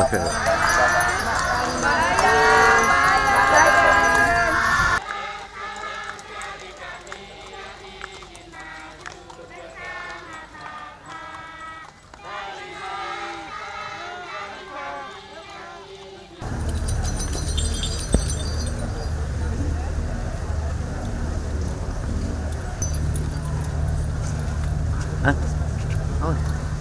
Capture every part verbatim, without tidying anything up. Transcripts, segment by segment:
Oke. Hah? Oh.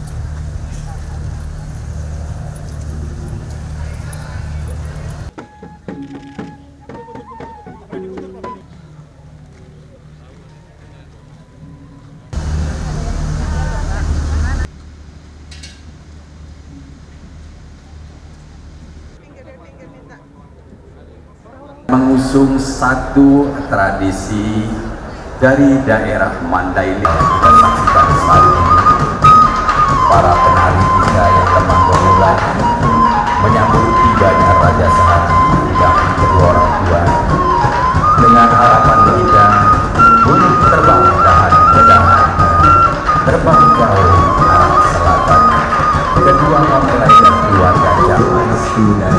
Mengusung satu tradisi dari daerah Mandailing. Kita saksikan saat para penari kita yang telah memulai menyambut tibanya Raja Sehati yang kedua orang tua dengan harapan kita untuk terbang dahan dahan terbang jauh arah selatan. Kedua mempelai dan keluarga zaman sudah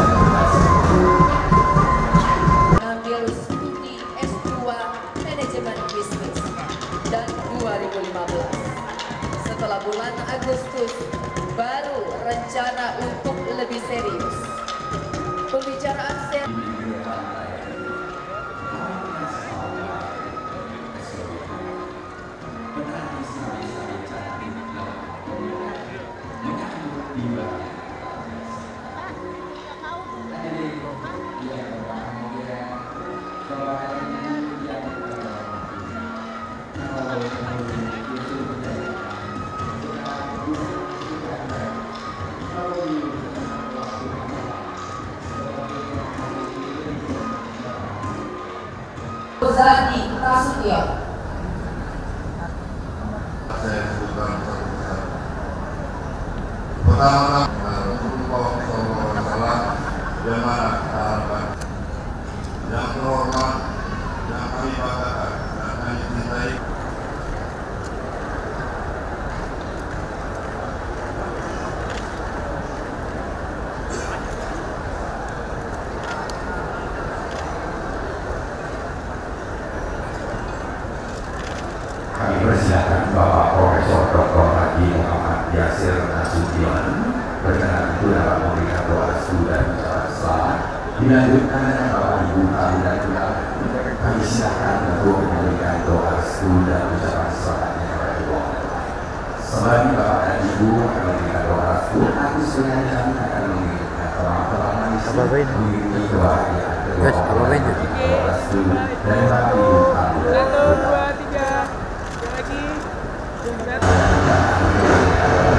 dan dua ribu lima belas. Setelah bulan Agustus baru rencana untuk lebih serius. Pembicaraan serius. Zani Prasetyo. Saya bukan pertama-tama Rasulullah shallallahu alaihi wasallam yang mana harapan yang terhormat yang kami banggakan dan kami cintai. Kami persilakan Bapak Profesor Doktor Haji Muhammad Yasir Nasution berkenan itu dapat memberikan doa restu dan ucapan selamat. Dilanjutkan dengan Bapak Ibu Tamu dan Undangan. Kami silakan untuk memberikan doa restu dan ucapan selamatnya kepada Allah. Selain Bapak dan Ibu akan memberikan doa restu, aku dengan kami akan mengirimkan teman-teman mengikuti doa yang kedua doa restu dari Bapak Ibu Tamu dan Undangan. Lagi, lagi.